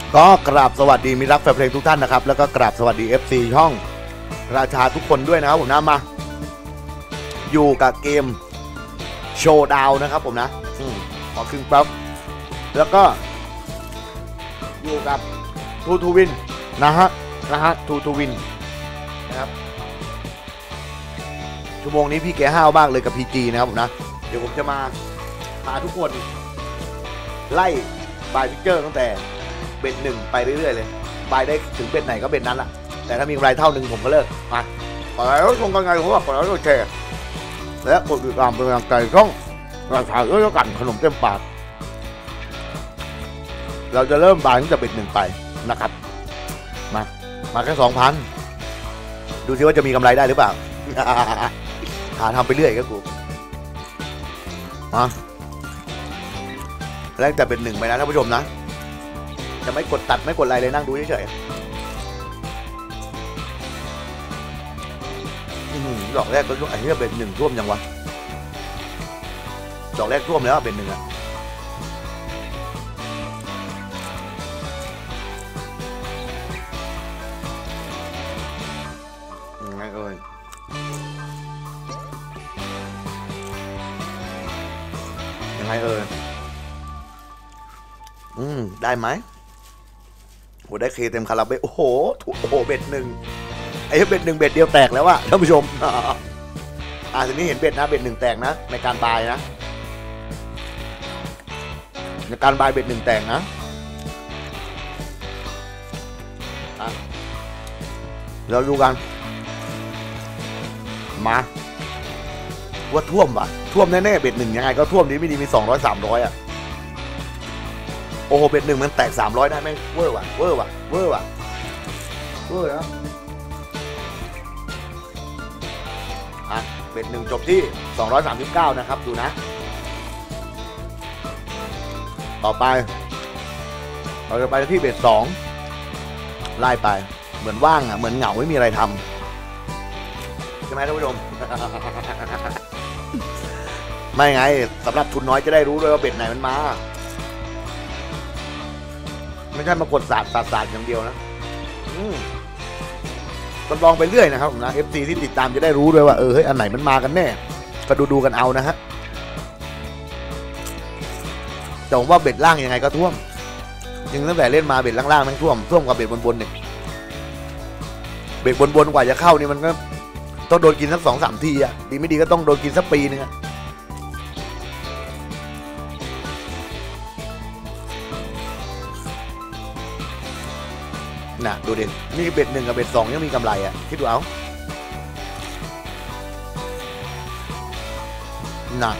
ก็กราบสวัสดีมิตรรักแฟนเพลงทุกท่านนะครับแล้วก็กราบสวัสดี FC ช่องราชาทุกคนด้วยนะครับผมนะมาอยู่กับเกมโชว์ดาวนะครับผมนะขอครึ่งแป๊บแล้วก็อยู่กับทูวินนะฮะทูวินนะครับชั่วโมงนี้พี่แกห้าวบ้างเลยกับ PG นะครับผมนะเดี๋ยวผมจะมาพาทุกคนไล่บายพิกเจอร์ตั้งแต่เบ็ดหนึ่งไปเรื่อยๆเลยบายได้ถึงเบ็ดไหนก็เบ็ดนั้นแหละแต่ถ้ามีกำไรเท่าหนึ่งผมก็เลิกมาขอแล้วชมกันไงผมว่าขอแล้วแชร์และกดติดตามเป็นกำลังใจช่องราชาเอ้ยกันขนมเต็มปากเราจะเริ่มบายตั้งแต่เบ็ดหนึ่งไปนะครับมาแค่ 2,000 ดูซิว่าจะมีกำไรได้หรือเปล่า หาทำไปเรื่อยก็กูแรกแต่เป็นหนึ่งไปนะท่านผู้ชมนะจะไม่กดตัดไม่กดอะไรเลยนั่งดูเฉยๆดอกแรกก็ไอ้นี่เป็นหนึ่งท่วมยังวะดอกแรกท่วมแล้วเป็นหนึ่งอะยังไงเอ่ยได้ไหมโหได้เคเต็มคาราเบลโอ้โหเบ็ดหนึ่งไอ้เบ็ดหนึ่งเบ็ดเดียวแตกแล้วอะท่านผู้ชมทีนี้เห็นเบ็ดนะเบ็ดหนึ่งแตกนะในการบายนะในการบายเบ็ดหนึ่งแตกนะเราดูกันมาว่าท่วมป่ะท่วมแน่ๆเบ็ดหนึ่งยังไงก็ท่วมนี้ไม่ดีมี200-300อะโอ้โหเบ็ดหนึ่งมันแตก300ได้ไหมเวอร์ว่ะแล้วเบ็ดหนึ่งจบที่239นะครับดูนะต่อไปเราจะไปที่เบ็ด2ไล่ไปเหมือนว่างอ่ะเหมือนเหงาไม่มีอะไรทำใช่ไหมท่านผู้ชม ไม่ไงสำหรับทุนน้อยจะได้รู้ด้วยว่าเบ็ดไหนมันมาไม่ใช่มากดศาสตร์อย่างเดียวนะทดลองไปเรื่อยนะครับผมนะ FC ที่ติดตามจะได้รู้ด้วยว่าเฮ้ยอันไหนมันมากันแน่ก็ดูกันเอานะฮะแต่ผมว่าเบ็ดล่างยังไงก็ท่วมยังตั้งแต่เล่นมาเบ็ดล่างๆมันท่วมกว่าเบ็ดบนเนี่ยเบ็ดบนกว่าจะเข้านี่มันก็ต้องโดนกินสัก2-3 ทีอ่ะดีไม่ดีก็ต้องโดนกินสักปีนึงอะน่ะดูดินี่เบ็ดหนึ่งกับเบ็ด2ยังมีกำไรอ่ะคิดดูเอาน่ะ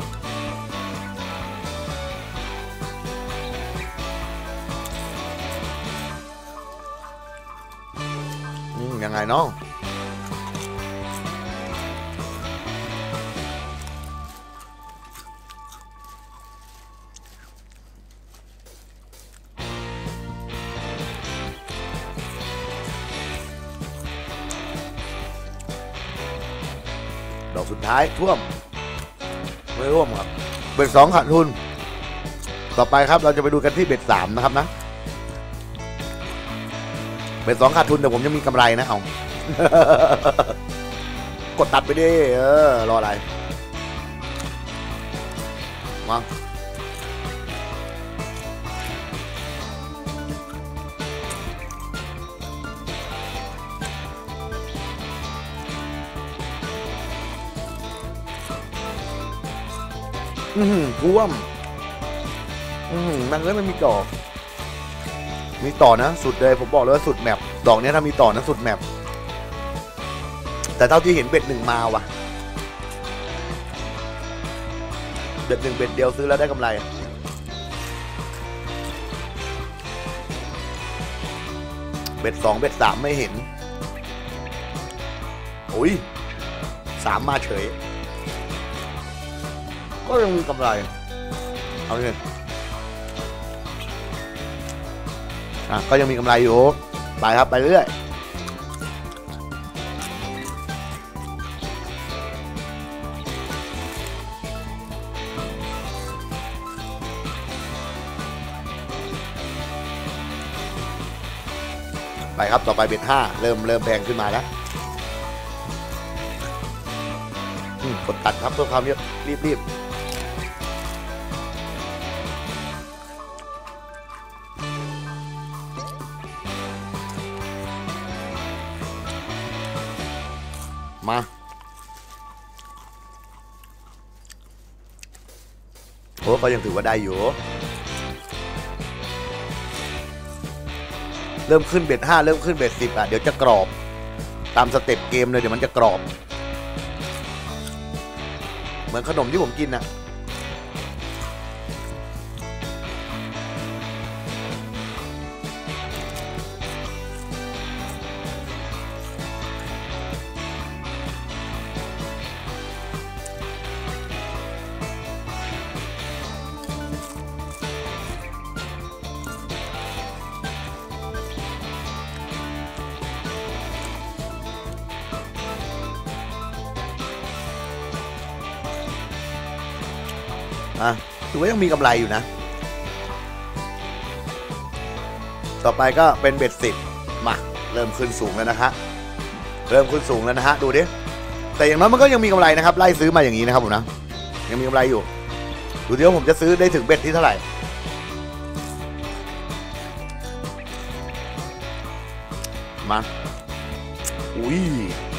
ยังไงน้องดอกสุดท้ายท่วมไม่ร่วมครับเบ็ด2ขาดทุนต่อไปครับเราจะไปดูกันที่เบ็ด3นะครับนะเบ็ด2ขาดทุนแต่ผมยังมีกำไรนะเอา กดตัดไปดิรออะไรมาท่วมมันก็ไม่มีต่อนะสุดเลยผมบอกเลยว่าสุดแมปดอกนี้ถ้ามีต่อนะสุดแมปแต่เท่าที่เห็นเบ็ดหนึ่งมาว่ะเบ็ดหนึ่งเบ็ดเดียวซื้อแล้วได้กำไรเบ็ด2เบ็ด3ไม่เห็นโอ้ย3มาเฉยก็ยังมีกำไรเอาเลยก็ยังมีกำไรอยู่ไปครับไปเรื่อย มครับต่อไปเบ็ด5เริ่มแพงขึ้นมาแล้วกดตัดครับเพื่อความรีบมาโอ้ก็ยังถือว่าได้อยู่เริ่มขึ้นเบ็ด5เริ่มขึ้นเบ็ด10อ่ะเดี๋ยวจะกรอบตามสเต็ปเกมเลยเดี๋ยวมันจะกรอบเหมือนขนมที่ผมกินน่ะถือว่ายังมีกำไรอยู่นะต่อไปก็เป็นเบ็ด10มาเริ่มขึ้นสูงแล้วนะฮะเริ่มขึ้นสูงแล้วนะฮะดูดิแต่อย่างน้อยมันก็ยังมีกำไรนะครับไล่ซื้อมาอย่างนี้นะครับผมนะยังมีกำไรอยู่ดูดิว่าผมจะซื้อได้ถึงเบ็ดที่เท่าไหร่มาอุ้ย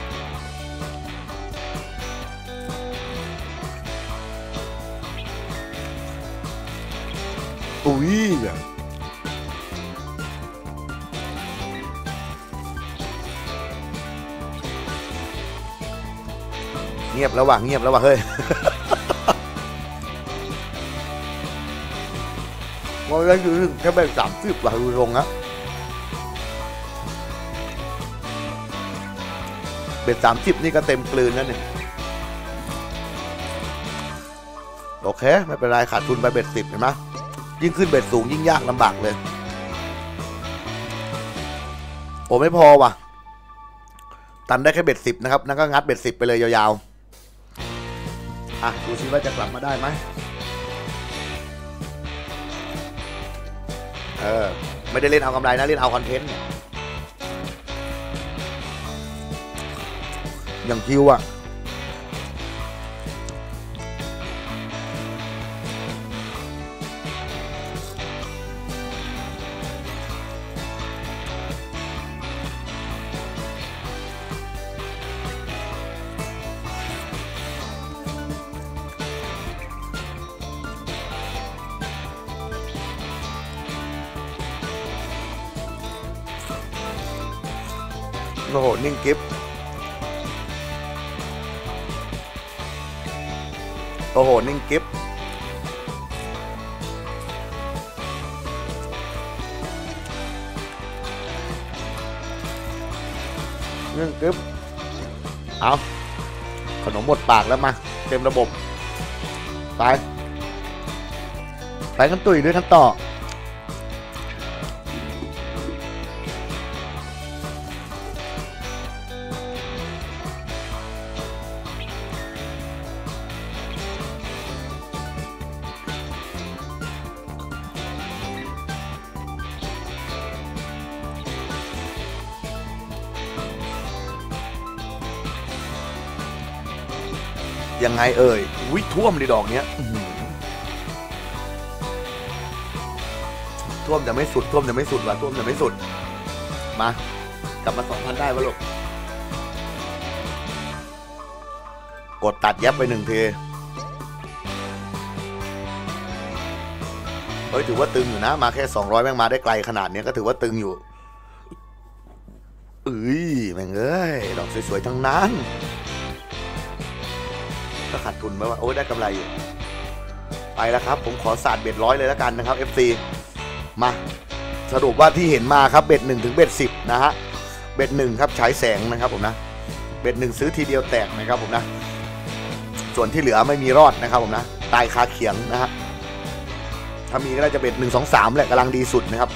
เงียบแล้วว่ะเฮ้ยมองได้ถึงแค่แบ่ง30ว่ะดูตรงนะเบ็ด30นี่ก็เต็มกลืนแล้วเนี่ยโอเคไม่เป็นไรขาดทุนไปเบ็ด10เห็นไหมยิ่งขึ้นเบ็ดสูงยิ่งยากลำบากเลยโอ้ไม่พอว่ะตันได้แค่เบ็ด10นะครับนั่นก็งัดเบ็ด10ไปเลยยาวๆดูซิว่าจะกลับมาได้ไหมไม่ได้เล่นเอากำไรนะเล่นเอาคอนเทนต์อย่างคิวอ่ะโอ้โหนิ่งกิฟโอ้โหนิ่งกิฟนิ่งกิฟเอาขนมหมดปากแล้วมาเต็มระบบไปกันตุ๋ยด้วยกันต่อยังไงเอ่ยวิท่วมในดอกเนี้ยท่วมจะไม่สุดว่ะท่วมจะไม่สุดมากลับมา 2,000 ได้วะลูกกดตัดยับไป1 ทีเฮ้ยถือว่าตึงอยู่นะมาแค่200แม่งมาได้ไกลขนาดนี้ก็ถือว่าตึงอยู่แม่งเอ้ยดอกสวยๆทั้งนั้นก็ขาดทุนไหมว่าโอ้ยได้กำไรอยู่ไปแล้วครับผมขอศาสตร์เบ็ด100เลยแล้วกันนะครับ FC มาสรุปว่าที่เห็นมาครับเบ็ด1ถึงเบ็ด10นะฮะเบ็ด1ครับฉายแสงนะครับผมนะเบ็ด1ซื้อทีเดียวแตกนะครับผมนะส่วนที่เหลือไม่มีรอดนะครับผมนะตายคาเขียงนะฮะถ้ามีก็น่าจะเบ็ด1 2 3แหละกำลังดีสุดนะครับ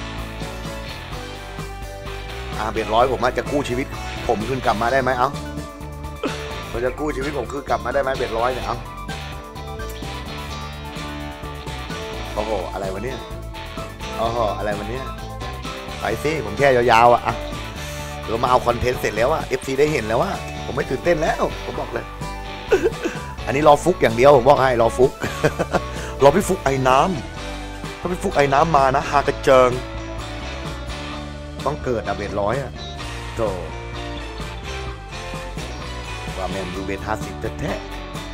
เบ็ด100ผมจะกู้ชีวิตผมคืนกลับมาได้ไหมผมจะกู้ชีวิตผมคืนกลับมาได้ไหมเบ็ด100เนี่ยโอ้โหอะไรวะเนี่ยไปสิผมแค่ยาวๆเรามาเอาคอนเทนต์เสร็จแล้วอะ FC ได้เห็นแล้วว่าผมไม่ตื่นเต้นแล้วผมบอกเลย อันนี้รอฟุกอย่างเดียวผมบอกให้รอฟุก รอพี่ฟุกไอ้น้ำถ้าพี่ฟุกไอ้น้ำมานะฮากระเจิงต้องเกิดอะเบ็ดร้อยอะโตว่าแมนดูเบ็ด50แท้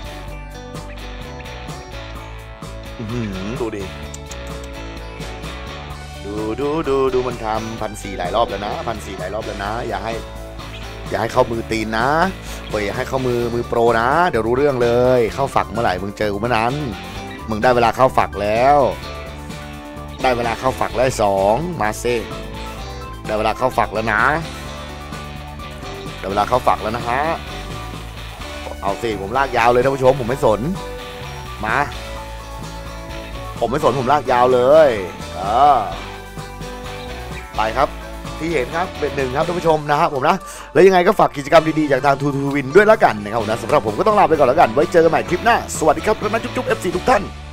ดูดิดูมันทำ1,400หลายรอบแล้วนะ1,400หลายรอบแล้วนะอย่าให้เข้ามือตีนนะอย่าให้เข้ามือโปรนะเดี๋ยวรู้เรื่องเลยเข้าฝักเมื่อไหร่มึงเจอกูเมื่อนั้นมึงได้เวลาเข้าฝักแล้วได้เวลาเข้าฝักแล้ว2มาเซ่ได้เวลาเข้าฝักแล้วนะได้เวลาเข้าฝักแล้วนะฮะเอาสิผมลากยาวเลยท่านผู้ชมผมไม่สนมาผมไม่สนผมลากยาวเลยไปครับที่เห็นครับเป็น1ครับท่านผู้ชมนะครับผมนะแล้วยังไงก็ฝากกิจกรรมดีๆจากทางทูวินด้วยแล้วกันนะครับนะสำหรับผมก็ต้องลาไปก่อนแล้วกันไว้เจอกันใหม่คลิปหน้าสวัสดีครับแล้วนะจุ๊บๆ FC ทุกท่าน